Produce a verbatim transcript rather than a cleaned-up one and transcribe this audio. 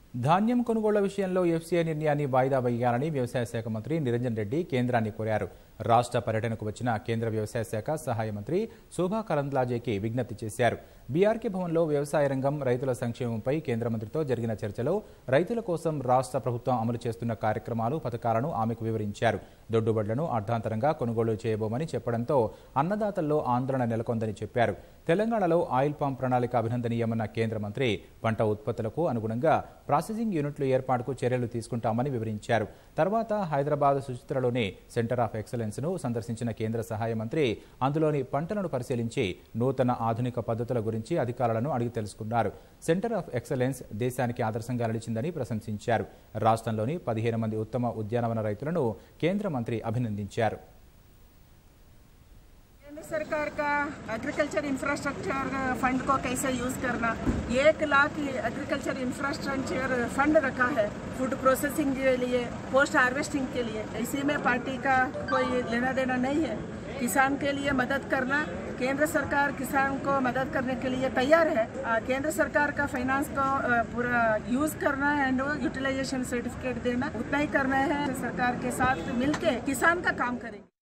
ధాన్యం కొనుగోళ్ల విషయంలో ఎఫ్ సి ఐ నిర్ణయాన్ని వాయిదా వేయాలని వ్యవసాయ శాఖ మంత్రి నిరంజన్ రెడ్డి కేంద్రాన్ని కోరారు. రాష్ట్ర పర్యటనకు వచ్చిన కేంద్ర వ్యవసాయ శాఖ సహాయ మంత్రి శోభా కరంద్లాజేకి విజ్ఞప్తి చేశారు. బి ఆర్ కే భవన్లో వ్యవసాయ రంగం, రైతుల సంక్షేమంపై కేంద్ర మంత్రితో జరిగిన చర్చలో రైతుల కోసం రాష్ట్ర ప్రభుత్వం అమలు చేస్తున్న కార్యక్రమాలు, పథకాలను ఆమెకు వివరించారు. దొడ్డుబడ్లను అర్ధాంతరంగా కొనుగోలు చేయబోమని చెప్పడంతో అన్నదాతల్లో ఆందోళన నెలకొందని చెప్పారు. తెలంగాణలో ఆయిల్ పామ్ ప్రణాళిక అభినందనీయమన్న కేంద్ర మంత్రి పంట ఉత్పత్తులకు అనుగుణంగా ప్రాసెసింగ్ యూనిట్లు ఏర్పాటుకు చర్యలు తీసుకుంటామని వివరించారు. తర్వాత హైదరాబాద్ సుచిత్రలోని సెంటర్ ఆఫ్ ఎక్సలెన్స్ ను సందర్శించిన కేంద్ర సహాయ మంత్రి అందులోని పంటలను పరిశీలించి నూతన ఆధునిక పద్ధతుల గురించి అధికారులను అడిగి తెలుసుకున్నారు. సెంటర్ ఆఫ్ ఎక్సలెన్స్ దేశానికి ఆదర్శంగా నిలిచిందని ప్రశంసించారు. రాష్ట్రంలోని పదిహేను మంది ఉత్తమ ఉద్యానవన రైతులను కేంద్ర మంత్రి అభినందించారు. सरकार का एग्रीकल्चर इंफ्रास्ट्रक्चर फंड को कैसे यूज करना, एक लाख एग्रीकल्चर इंफ्रास्ट्रक्चर फंड रखा है फूड प्रोसेसिंग के लिए, पोस्ट हार्वेस्टिंग के लिए। इसी में पार्टी का कोई लेना देना नहीं है। किसान के लिए मदद करना, केंद्र सरकार किसान को मदद करने के लिए तैयार है। केंद्र सरकार का फाइनेंस को पूरा यूज करना एंड यूटिलाइजेशन सर्टिफिकेट देना, उतना ही करना है। सरकार के साथ मिलके किसान का काम करेंगे।